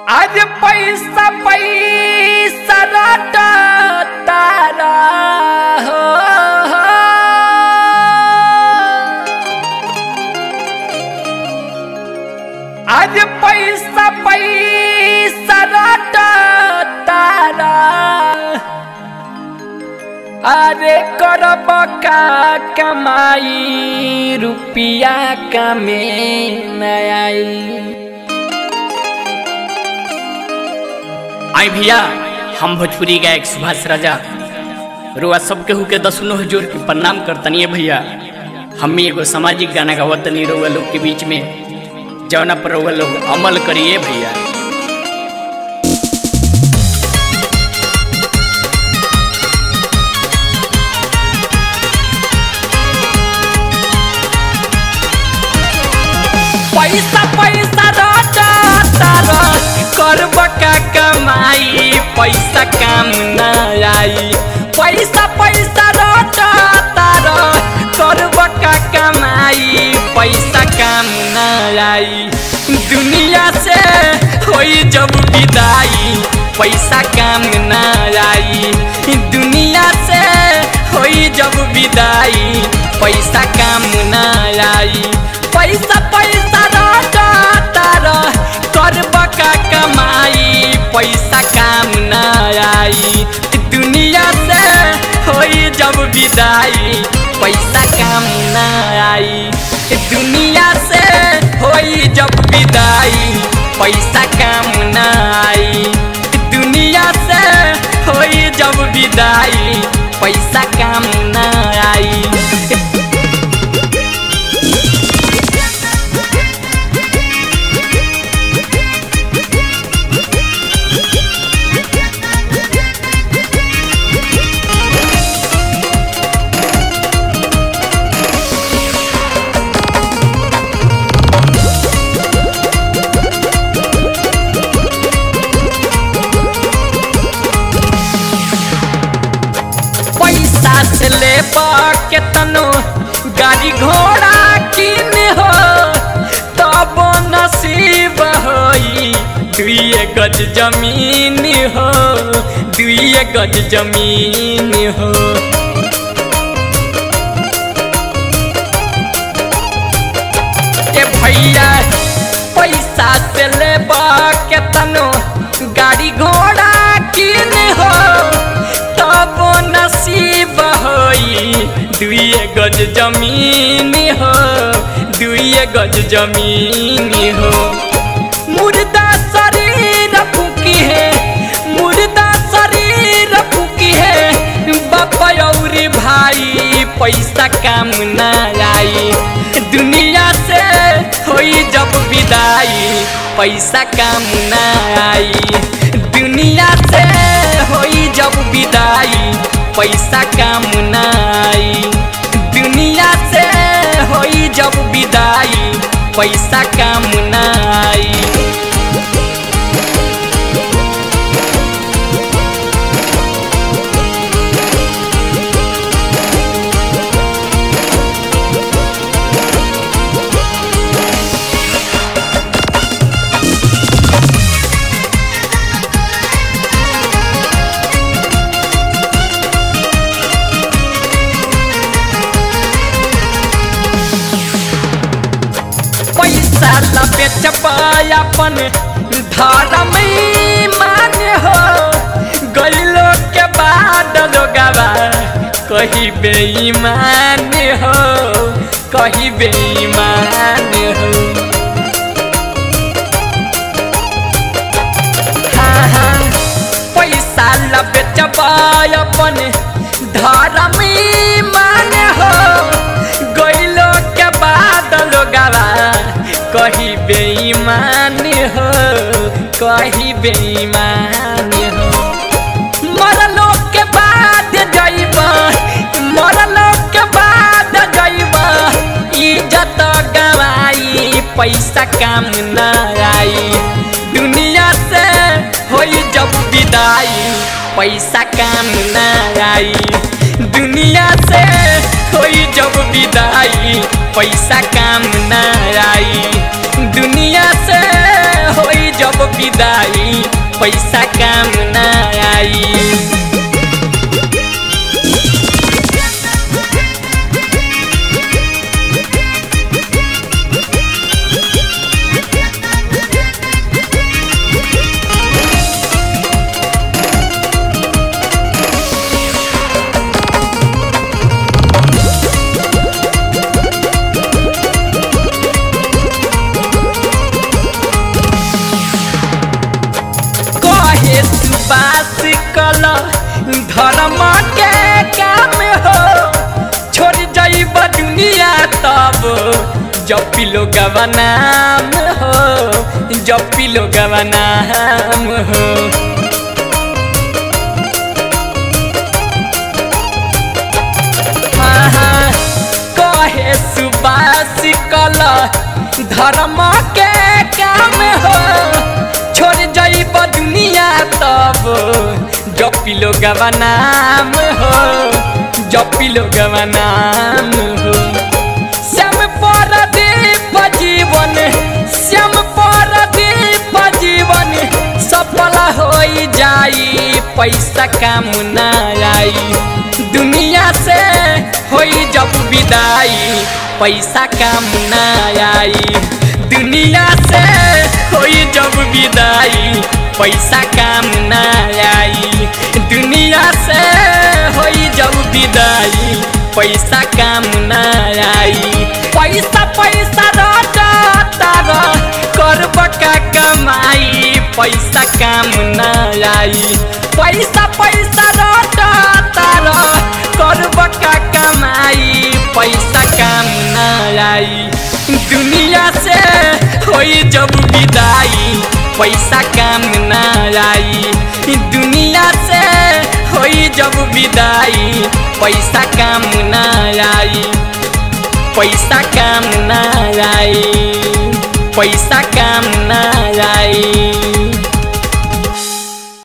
आज पैसा पैसा रटा तारा हो, आज पैसा पैसा रटा तारा। अरे करब का कमाई रुपया कमे न आई। आई भैया, हम भोजपुरी गायक सुभाष राजा रुआ सब केहू के दसनों जोर के प्रणाम करतनी भैया। हम एगो सामाजिक गाना गावतनी रुआ लोग के बीच में, जौना पर रुआ लोग अमल करिए भैया। पैसा पैसा रटा तारा करब का कमाई पैसा काम न आई। पैसा पैसा रटा तारा करब का कमाई पैसा काम न आई। दुनिया से होई जब विदाई पैसा काम न आई। दुनिया से होई जब विदाई पैसा काम न आई। पैसा पैसा रटा तारा करब का कमाई पैसा काम न आई। दुनिया से होई जब विदाई पैसा काम न आई। दुनिया से होई जब विदाई पैसा काम न आई। दुनिया से होई जब विदाई पैसा काम न आई। ले के तनो गाड़ी घोड़ा किन हो तब नसीब होई। दुए गज जमीन हो, दुए गज जमीन हो। ए भैया, पैसा से ले के तनो गाड़ी घोड़ा किन हो तब नसीब होई। दुए गज जमीन हो, दुए गज जमीन हो। मुर्दा शरीर फूकी है, मुर्दा शरीर फूकी है। बाप और भाई पैसा काम न आई। दुनिया से होई जब विदाई पैसा काम न आई। दुनिया से होई जब विदाई पैसा काम न आई। दुनिया से होई जब विदाई पैसा काम न आई। पैसा बेचब अपन धर्म मान हो। गइलो के बाद लोगवा कही बेईमान हो, कही बेईमान हो। हाँ हाँ, पैसा बेचब अपन धर्म मान हो। गइलो के बाद लोगवा कही बेईमान हो, कही बेईमान हो। मरलो के बाद जाइब, मरलो के बाद जाइब इज्जत गवाई पैसा काम न आई। दुनिया से होई जब विदाई पैसा काम न आई। दुनिया से होई जब विदाई पैसा काम न आई। दुनिया से होई जब विदाई कला धर्म के काम हो छोड़ जाइब दुनिया तब जब पिलो गवनाम हो जब पिलो गवनाम हो कहे सुबास कला धर्म के काम हो छोड़ जाइब दुनिया तब जब पिलो गवनाम हो जब पिलो गवनाम हो श्याम परदीप जीवन श्याम परदीप जीवन सफल हो जाई पैसा काम ना आई दुनिया से होई जब विदाई पैसा काम ना आई दुनिया से होई जब विदाई पैसा काम ना आई दुनिया से होई जब विदाई पैसा काम ना आई पैसा पैसा रटा तारा करब का कमाई पैसा काम ना आई पैसा पैसा रटा तारा करब का कमाई पैसा काम ना आई दुनिया से होई जब विदाई पैसा काम ना आई दुनिया से होई जब विदाई पैसा काम ना आई पैसा काम ना आई पैसा काम ना आई।